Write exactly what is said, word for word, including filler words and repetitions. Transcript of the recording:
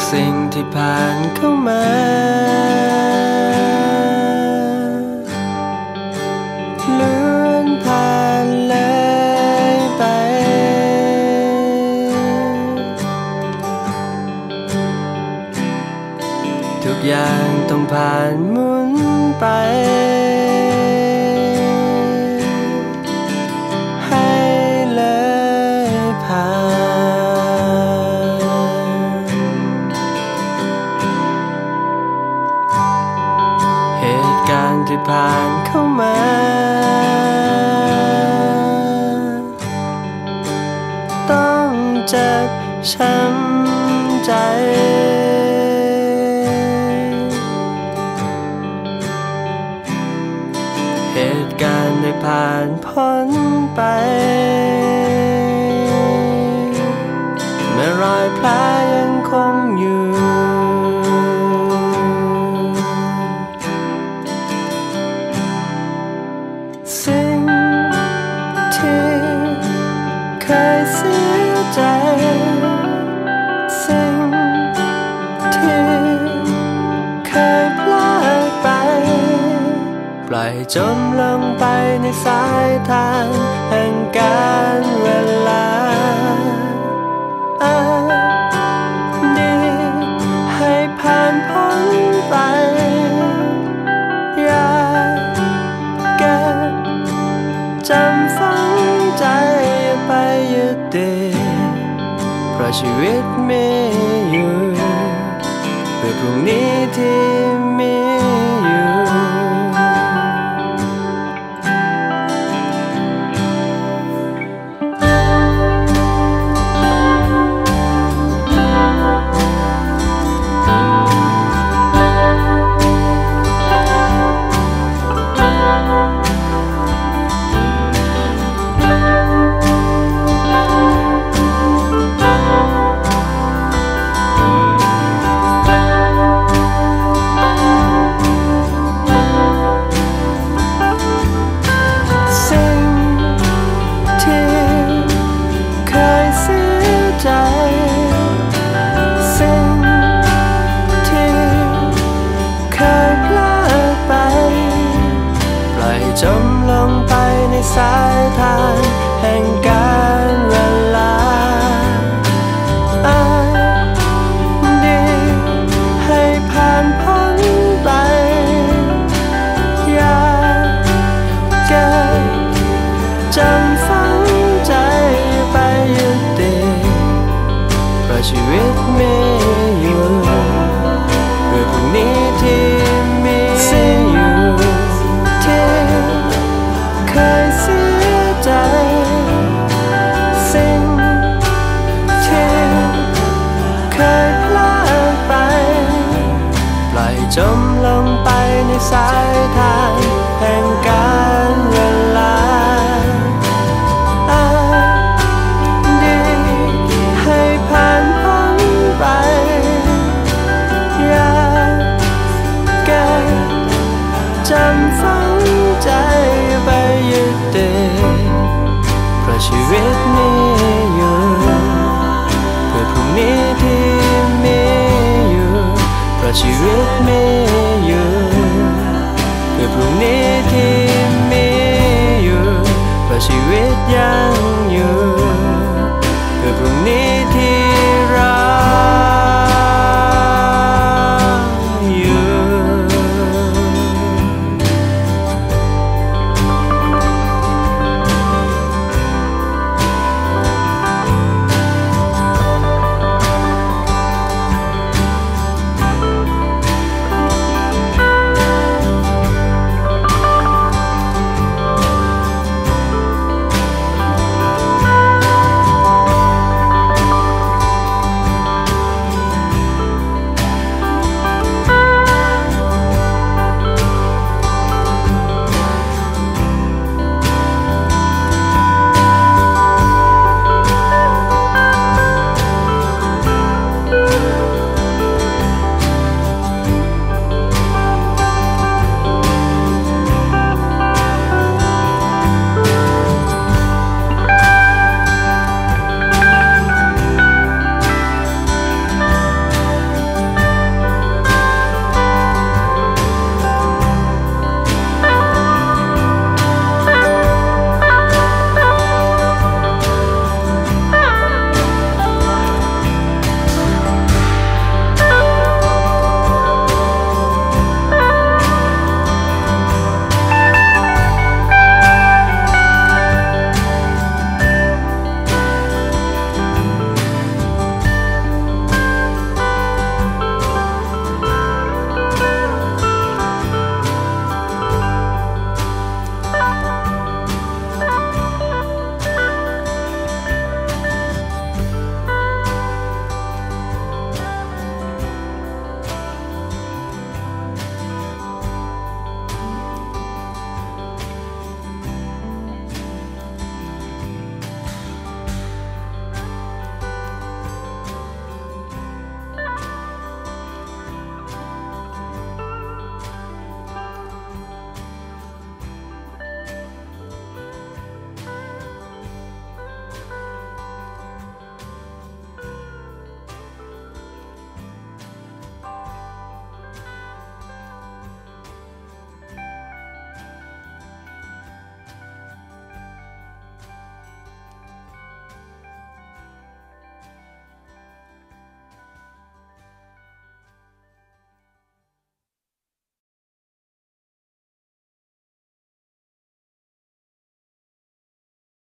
สิ่งที่ผ่านเข้ามาล้วนผ่านเลยไปทุกอย่างต้องผ่านหมุนไปให้เลยผ่านเหตุการณ์ที่ผ่านเข้ามาต้องเจ็บช้ำใจเหตุการณ์ได้ผ่านพ้นไปแม้รอยแผลยังคงอยู่สิ่งที่เคยเสียใจสิ่งที่เคยพลาดไปปล่อยจมลงไปในสายทางแห่งกาลเวลาอดีตให้ผ่านพ้นไปอย่าเก็บจำฝังใจไปยึดติดเพราะชีวิตมีอยู่เพื่อพรุ่งนี้ที่มีอยู่จมลงไปในสายทางแห่งกาลเวลาอดีตให้ผ่านพ้นไปอย่าเก็บจำฝังใจไปยึดติดเพราะชีวิตมีอยู่เพื่อพรุ่งนี้ที่มีอยู่เคยเสียใจสิ่งที่เคยพลาดไปปล่อยจมลงไปในสายทางแห่งกาลเวลาอดีตให้ผ่านพ้นไปอย่าเก็บจำฝังใจไปยึดติดเพราะชีวิตมีอยู่เพื่อพรุ่งนี้ที่มีอยู่เพราะชีวิตมีอยู่เพื่อพรุ่งนี้ที่มีอยู่เพราะชีวิตยังอยู่เพื่อพรุ่งนี้ที่